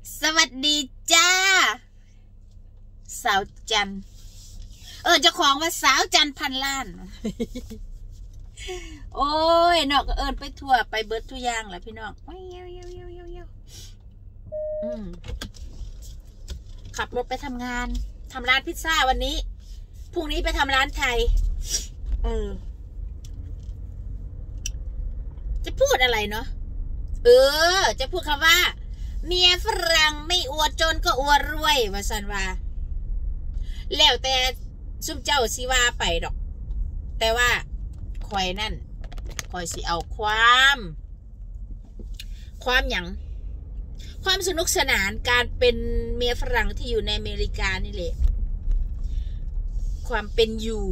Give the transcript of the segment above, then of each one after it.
สวัสดีจ้าสาวจันเจ้าของว่าสาวจันพันล้านโอ้ยนอกก็ไปทั่วไปเบิร์ดทุกอย่างแหละพี่น้องขับรถไปทำงานทำร้านพิซซ่าวันนี้พรุ่งนี้ไปทำร้านไทยจะพูดอะไรเนาะจะพูดคำว่าเมียฝรั่งไม่อวดจนก็อวดรวยว่าสันว่าแล้วแต่ซุ่มเจ้าสิว่าไปดอกแต่ว่าคอยนั่นคอยสิเอาความหยังความสนุกสนานการเป็นเมียฝรั่งที่อยู่ในอเมริกานี่แหละความเป็นอยู่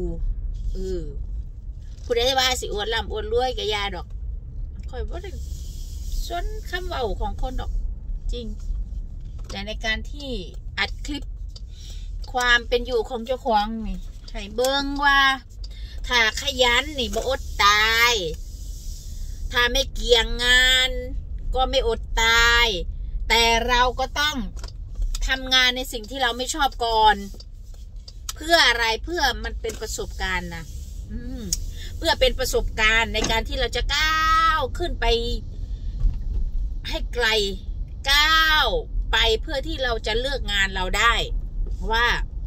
ผู้ใดว่าสิอวดร่ำอวดรวยก็ยาดอกคอยบ่ได้สนคำเว้าของคนดอกจริงแต่ในการที่อัดคลิปความเป็นอยู่ของเจ้าของนี่ให้เบิ่งว่าถ้าขยันนี่บ่อดตายถ้าไม่เกี่ยงงานก็ไม่อดตายแต่เราก็ต้องทำงานในสิ่งที่เราไม่ชอบก่อนเพื่ออะไรเพื่อมันเป็นประสบการณ์นะเพื่อเป็นประสบการณ์ในการที่เราจะก้าวขึ้นไปให้ไกลก้าวไปเพื่อที่เราจะเลือกงานเราได้ว่า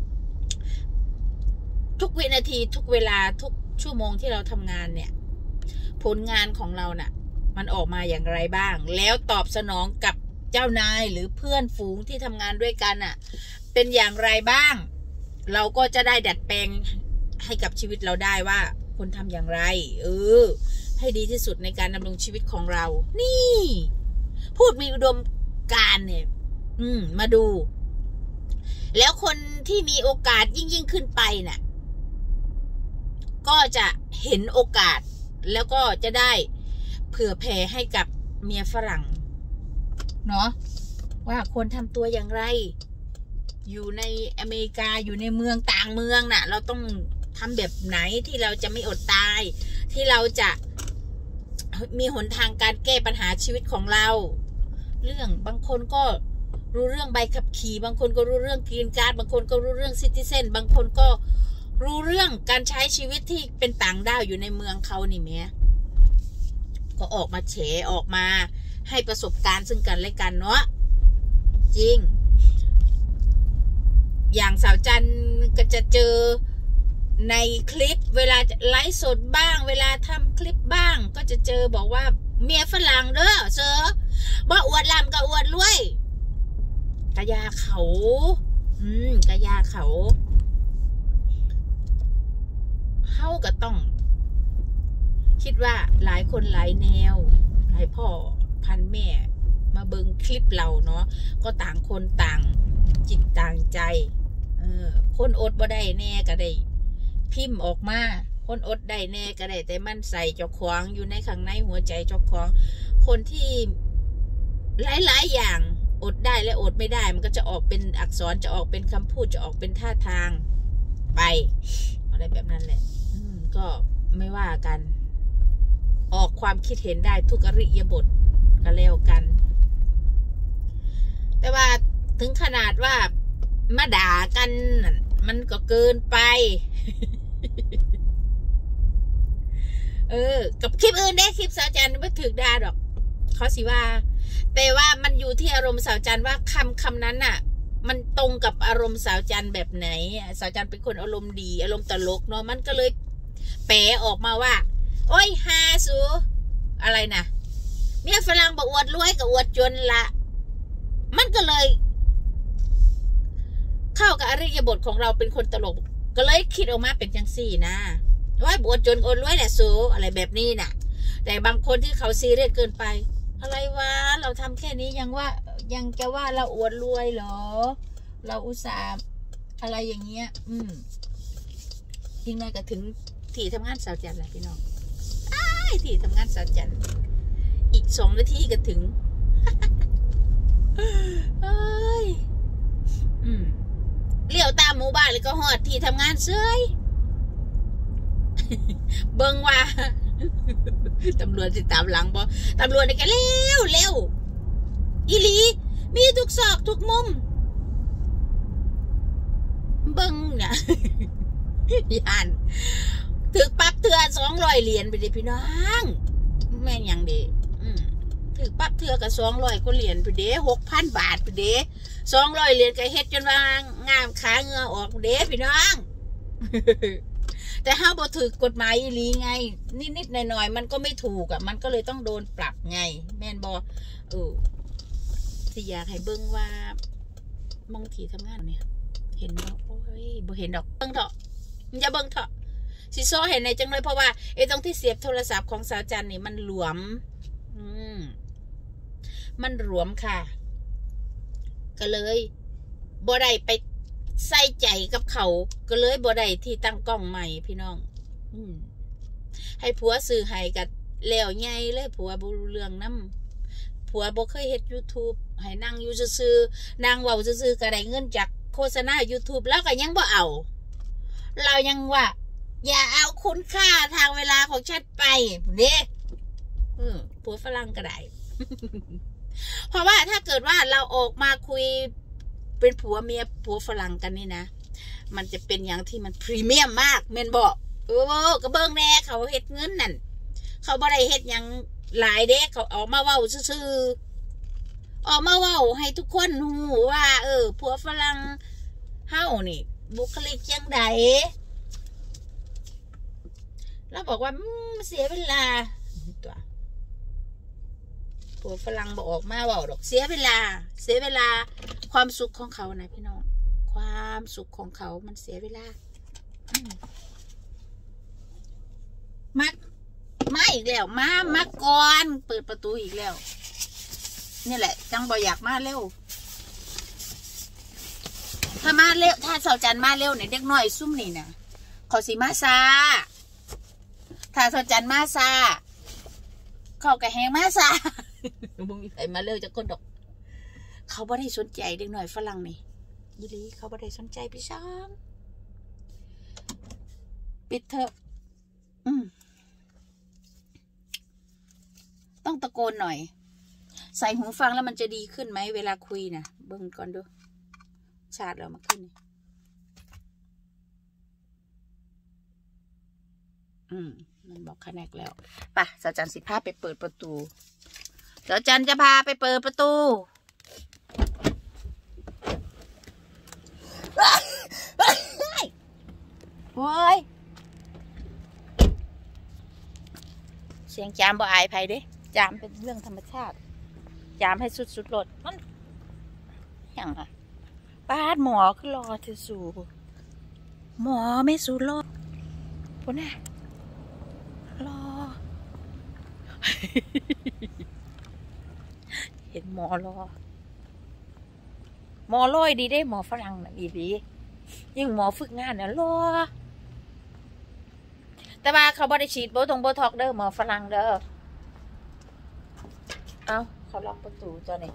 ทุกวินาทีทุกเวลาทุกชั่วโมงที่เราทำงานเนี่ยผลงานของเราน่ะมันออกมาอย่างไรบ้างแล้วตอบสนองกับเจ้านายหรือเพื่อนฝูงที่ทำงานด้วยกันน่ะเป็นอย่างไรบ้างเราก็จะได้ดัดแปลงให้กับชีวิตเราได้ว่าคนทำอย่างไรให้ดีที่สุดในการดำรงชีวิตของเรานี่พูดมีอุดมการณ์เนี่ยมาดูแล้วคนที่มีโอกาสยิ่งขึ้นไปน่ะก็จะเห็นโอกาสแล้วก็จะได้เผื่อแผ่ให้กับเมียฝรั่งเนาะว่าควรทำตัวอย่างไรอยู่ในอเมริกาอยู่ในเมืองต่างเมืองน่ะเราต้องทำแบบไหนที่เราจะไม่อดตายที่เราจะมีหนทางการแก้ปัญหาชีวิตของเราเรื่องบางคนก็รู้เรื่องใบขับขี่บางคนก็รู้เรื่องกรีนการ์ดบางคนก็รู้เรื่องซิติเซนบางคนก็รู้เรื่องการใช้ชีวิตที่เป็นต่างด้าวอยู่ในเมืองเขานี่แม่ก็ออกมาแฉออกมาให้ประสบการณ์ซึ่งกันและกันเนาะจริงอย่างสาวจันก็จะเจอในคลิปเวลาไลฟ์สดบ้างเวลาทำคลิปบ้างก็จะเจอบอกว่าเมียฝรั่งเด้อเสือบ่อวดลำก็อวดรวยกะยาเขากะยาเขาก็ต้องคิดว่าหลายคนหลายแนวหลายพ่อพันแม่มาเบิ่งคลิปเราเนาะก็ต่างคนต่างจิตต่างใจคนอดบ่ได้แน่ก็ได้พิมพ์ออกมาคนอดได้แน่ก็ได้แต่มันใส่เจ้าของอยู่ในข้างในหัวใจเจ้าของคนที่หลายๆอย่างอดได้และอดไม่ได้มันก็จะออกเป็นอักษรจะออกเป็นคำพูดจะออกเป็นท่าทางไปอะไรแบบนั้นแหละก็ไม่ว่ากันออกความคิดเห็นได้ทุกอริยบทก็แล้วกันแต่ว่าถึงขนาดว่ามาด่ากันมันก็เกินไป กับคลิปอื่นได้คลิปสาวจันไม่ถึกด่าดอกเขาสิว่าแต่ว่ามันอยู่ที่อารมณ์สาวจันว่าคำนั้นน่ะมันตรงกับอารมณ์สาวจันแบบไหนสาวจันเป็นคนอารมณ์ดีอารมณ์ตลกเนาะมันก็เลยแปลออกมาว่าโอ้ยฮาสูอะไรนะเมียฝรั่งบอกอวดรวยกับอวดจนละมันก็เลยเข้ากับอริยบทของเราเป็นคนตลกก็เลยคิดออกมาเป็นจังสี่นะว่าอวดจนอวดรวยแหละสูอะไรแบบนี้น่ะแต่บางคนที่เขาซีเรียสเกินไปอะไรวะเราทำแค่นี้ยังจะว่าเราอวดรวยเหรอเราอุตส่าห์อะไรอย่างเงี้ยยิ่งไงก็ถึงที่ทำงานสาวจันแหละพี่น้องที่ทำงานสาวจันอีก2 นาทีก็ถึงเลี้ยวตามหมู่บ้านเลยก็ฮอดที่ทำงานเซยเบิ่งว่าตำรวจสิตามหลังบ่ตำรวจนี่ก็เร็วอีหลีมีทุกซอกทุกมุมเบิ้งเนี่ยยานถือปั๊บเถื่อ200 เหรียญไปดิพี่น้องแม่นยังดีถือปั๊บเถื่อกับ200 ก็เหรียญไปเด้6,000 บาทไปเด้200 เหรียญก็เฮ็ดจนว่างามขาเหงื่อออกเด้พี่น้องแต่ห้าบ่ถือกฎหมายอีหลีไงนิดๆหน่อยๆมันก็ไม่ถูกอ่ะมันก็เลยต้องโดนปรับไงแม่นบ่ที่อยากให้เบิ่งว่ามองที่ทำงานเนี่ยเห็นบ่โอ้ยบ่เห็นดอกเบิ่งเถอะอย่าเบิ่งเถอะสิโซเห็นในจังเลยเพราะว่าตรงที่เสียบโทรศัพท์ของสาวจันนี่มันหลวมมันหลวมค่ะก็เลยบ่ได้ไปใส่ใจกับเขาก็เลยบ่ได้ที่ตั้งกล้องใหม่พี่น้องให้ผัวซื้อให้กับแล้วใหญ่เลยผัวบ่รู้เรื่องนำผัวบ่เคยเฮ็ด YouTube ให้นั่งอยู่ซื่อๆนั่งเว้าซื่อๆก็ได้เงินจากโฆษณา YouTube แล้วก็ยังบ่เอาเรายังว่าอย่าเอาคุณค่าทางเวลาของฉันไปเด้ผัวฝรั่งก็ได้ เพราะว่าถ้าเกิดว่าเราออกมาคุยเป็นผัวเมียผัวฝรั่งกันนี่นะมันจะเป็นอย่างที่มันพรีเมียมมากแม่นบอกก็เบิ่งแน่เขาเฮ็ดเงินนั่นเขาบ่ได้เฮ็ดอย่างหลายเด้เขาออกมาเว้าซื่อๆออกมาเว้าให้ทุกคนฮู้ว่าผัวฝรั่งเฮานี่บุคลิกจังไดแล้วบอกว่าเสียเวลาตัวผัวฝรั่งบอกออกมาบอกดอกเสียเวลาความสุขของเขานะพี่น้องความสุขของเขามันเสียเวลามาอีกแล้วมาก่อนเปิดประตูอีกแล้วนี่แหละจังบ่อยากมาเร็วถ้ามาเร็วถ้าสาวจันมาเร็วเนี่ยเด็กน้อยซุ่มนี่นะขอสีมาซาถ้าสาวจันมาซาเขากระแหงมาซาบุ้งใส่มาเร็วจะก้นดอกเขาไม่ได้สนใจเด็กหน่อยฝรั่งนี่ยี่ลีเขาไม่ได้สนใจพี่ช้างปิดเถอะต้องตะโกนหน่อยใส่หูฟังแล้วมันจะดีขึ้นไหมเวลาคุยนะเบิ่งก่อนดูชาร์จแล้วมาขึ้นมันบอกคอนเนคแล้วป่ะสาวจันสิพาไปเปิดประตูสาวจันจะพาไปเปิดประตูโอ้ยเสียงจามบ่อายไผเด้จามเป็นเรื่องธรรมชาติจามให้สุดๆรถมันอย่างอ่ะป้าดหมอคือรอเธอสู่หมอไม่สู้รอดพุ่นน่ะรอ เห็นหมอรอหมอลอยดีได้หมอฝรั่งน่ะดียิ่งหมอฝึกงานน่ะรอแต่ว่าเขาบ่ได้ฉีดโบท็อกเด้อหมอฝรั่งเด้อเอาเขาล็อกประตูตัวนี้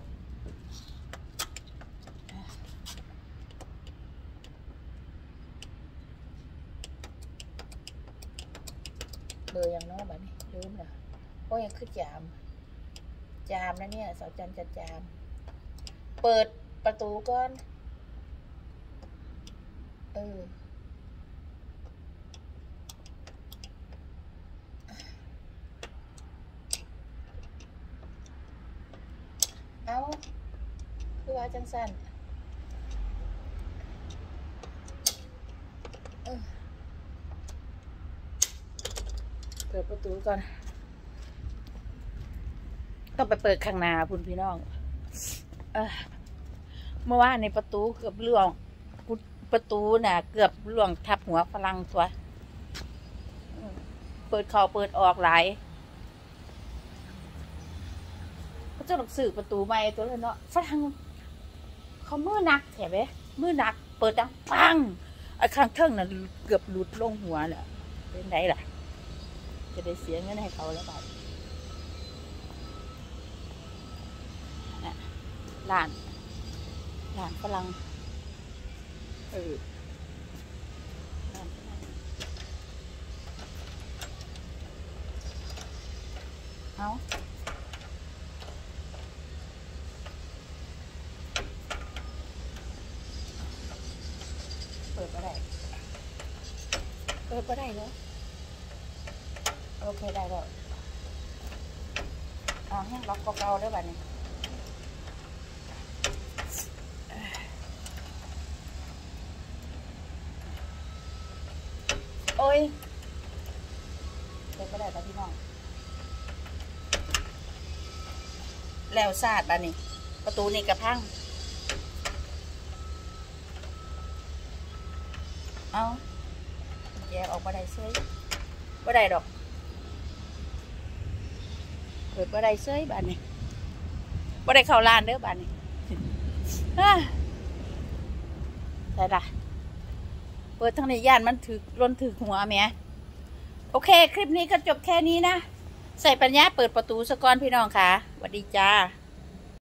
เบอร์ยังน้อยแบบนี้ลืมนะโอ้ยังคือจามนะเนี่ยสาวจันจะจามเปิดประตูก่อนเอาคือว่าจังสันเปิดประตูก่อนต้องไปเปิดข้างหน้าพุ่นพี่น้องเมื่อวานในประตูเกือบล่วงประตูน่ะเกือบล่วงทับหัวฝรั่งตัวเปิดเข้าเปิดออกหลายเขาจะหนักสื่อประตูใหม่ตัวเลยเนาะฝรั่งเขามือหนักแถบมือหนักเปิดดังปังไอ้ข้างเทิงน่ะเกือบหลุดลงหัวเนี่ยเป็นไงล่ะจะได้เสียเงินให้เขาแล้วบ้างร้านฝรั่งเอาก็ได้เปิดก็ได้เนาะโอเคได้แล้วแห้งล็อกเก่าๆได้บ้านี้โอ้ยเปิดก็ได้ป่ะพี่น้องแล้วซาดบ้านี้ประตูนี่กระพังเอาแยกออกมาได้เซ้ยบ่ได้ดอกเปิดบ่ได้เซ้ยบ้านนี้บ่ได้เข้าร้านเด้อบ้านนี้ใช่ละเปิดทางในย่านมันถือล้นถือหัวแม่โอเคคลิปนี้ก็จบแค่นี้นะใส่ปัญญาเปิดประตูสะก้อนพี่น้องค่ะสวัสดีจ้า